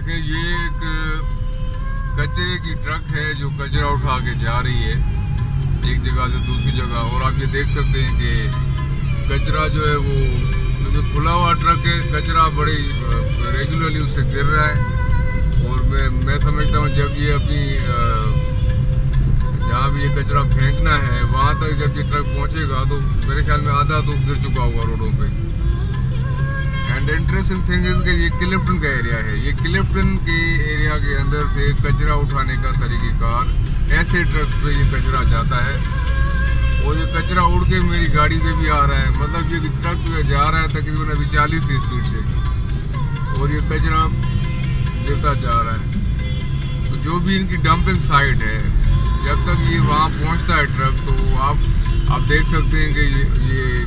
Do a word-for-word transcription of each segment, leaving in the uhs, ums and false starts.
देखें, ये एक कचरे की ट्रक है जो कचरा उठा के जा रही है एक जगह से दूसरी जगह। और आप ये देख सकते हैं कि कचरा जो है वो जो खुला हुआ ट्रक है, कचरा बड़ी रेगुलरली उससे गिर रहा है। और मैं मैं समझता हूँ जब ये अपनी जहाँ भी ये कचरा फेंकना है वहाँ तक जब ये ट्रक पहुँचेगा तो मेरे ख्याल में आधा तो गिर चुका होगा रोडों पे। एंड इंटरेस्टिंग थिंग इज कि ये क्लिफ्टन का एरिया है। ये क्लिफ्टन के एरिया के अंदर से कचरा उठाने का तरीक़ेकार ऐसे ट्रक्स पे ये कचरा जाता है और ये कचरा उड़ के मेरी गाड़ी पे भी आ रहा है। मतलब ये ट्रक जा रहा है तकरीबन अभी चालीस की स्पीड से और ये कचरा गिरता जा रहा है। तो जो भी इनकी डंपिंग साइट है, जब तक ये वहाँ पहुँचता है ट्रक, तो आप आप देख सकते हैं कि ये, ये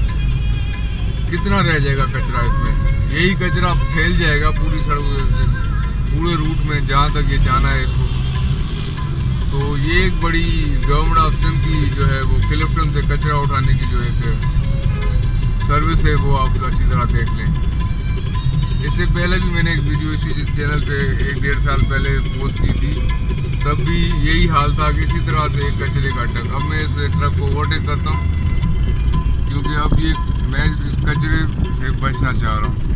कितना रह जाएगा कचरा इसमें। यही कचरा फैल जाएगा पूरी सड़क, पूरे रूट में जहाँ तक ये जाना है इसको। तो ये एक बड़ी गवर्नमेंट ऑप्शन की जो है वो क्लिफ्टन से कचरा उठाने की जो एक सर्विस है वो आप अच्छी तरह देख लें। इससे पहले भी मैंने एक वीडियो इसी चैनल पे एक डेढ़ साल पहले पोस्ट की थी, तब भी यही हाल था कि इसी तरह से एक कचरे का ट्रक। अब मैं इस ट्रक को ओवरटेक करता हूँ क्योंकि अब ये मैं इस कचरे से बचना चाह रहा हूँ।